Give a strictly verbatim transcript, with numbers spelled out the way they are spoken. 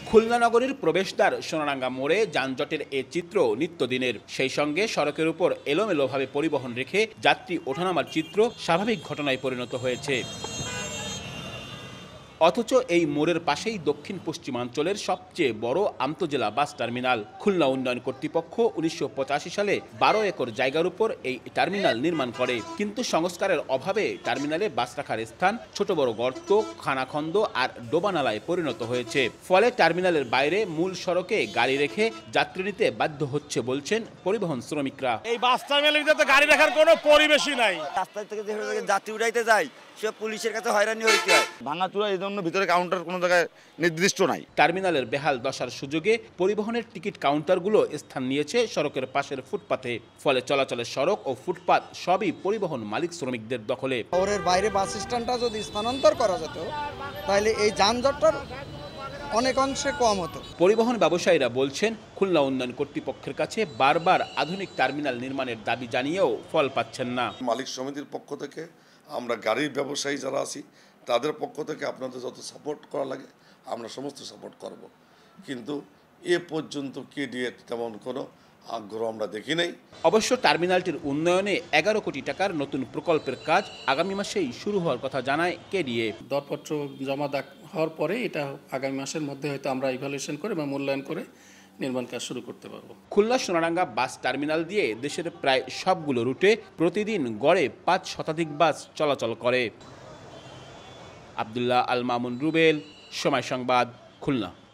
খুলনা নগরীর প্রবেশদ্বার সোনারাঙ্গা মোড়ে যানজটের এ চিত্র নিত্যদিনের। সেই সঙ্গে সড়কের উপর এলোমেলোভাবে পরিবহন রেখে যাত্রী ওঠানামার চিত্র স্বাভাবিক ঘটনায় পরিণত হয়েছে। অথচ এই মোড়ের পাশেই দক্ষিণ পশ্চিমাঞ্চলের সবচেয়ে বড় আন্তজেলা বাস টার্মিনাল। খুলনা উন্নয়ন কর্তৃপক্ষ উনিশশো পঁচাশি সালে বারো একর জায়গার উপর এই টার্মিনাল নির্মাণ করে, কিন্তু সংস্কারের অভাবে টার্মিনালে বাস রাখার স্থান ছোট বড় গর্ত, খানাখন্দ আর ডোবানালায় পরিণত হয়েছে। ফলে টার্মিনালের বাইরে মূল সড়কে গাড়ি রেখে যাত্রী নিতে বাধ্য হচ্ছে বলছেন পরিবহন শ্রমিকরা। এই বাস টার্মিনালের ভিতরে গাড়ি রাখার কোনো পরিবেশই নাই। রাস্তা থেকে যাত্রী উঠাইতে যায় সে পুলিশের কাছে হয়রানি হইতে হয়। ভাঙাচুরা এই জন্য ভিতরে কাউন্টার কোনো জায়গায় নির্দিষ্ট নাই। টার্মিনালের বেহাল দশার সুযোগে পরিবহনের টিকিট কাউন্টারগুলো স্থান নিয়েছে সড়কের পাশের ফুটপাতে। ফলে চলাচলের সড়ক ও ফুটপাত সবই পরিবহন মালিক শ্রমিকদের দখলে। শহরের বাইরে বাস স্ট্যান্ডটা যদি স্থানান্তর করা যেত তাহলে এই যানজটটার অনেক অংশে কম হতো। পরিবহন ব্যবসায়ীরা বলছেন, খুলনা উন্নয়ন কর্তৃপক্ষের কাছে বারবার আধুনিক টার্মিনাল নির্মাণের দাবি জানিয়েও ফল পাচ্ছেন না। মালিক সমিতির পক্ষ থেকে আমরা গাড়ির ব্যবসায়ী যারা আছি তাদের পক্ষ থেকে আপনাদের যত সাপোর্ট করা লাগে আমরা সমস্ত সাপোর্ট করব, কিন্তু এ পর্যন্ত কেডিএ তেমন কোনো আগ্রহ আমরা দেখি নাই। অবশ্য টার্মিনালটির উন্নয়নে এগারো কোটি টাকার নতুন প্রকল্পের কাজ আগামী মাসেই শুরু হওয়ার কথা জানায় কেডিএ। দরপত্র জমা হওয়ার পরে এটা আগামী মাসের মধ্যে হয়তো আমরা ইভ্যালুয়েশন করে বা মূল্যায়ন করে নির্মাণ কাজ শুরু করতে পারবো। খুলনা সোনারাঙ্গা বাস টার্মিনাল দিয়ে দেশের প্রায় সবগুলো রুটে প্রতিদিন গড়ে পাঁচ শতাধিক বাস চলাচল করে। আব্দুল্লাহ আল মামুন রুবেল, সময় সংবাদ, খুলনা।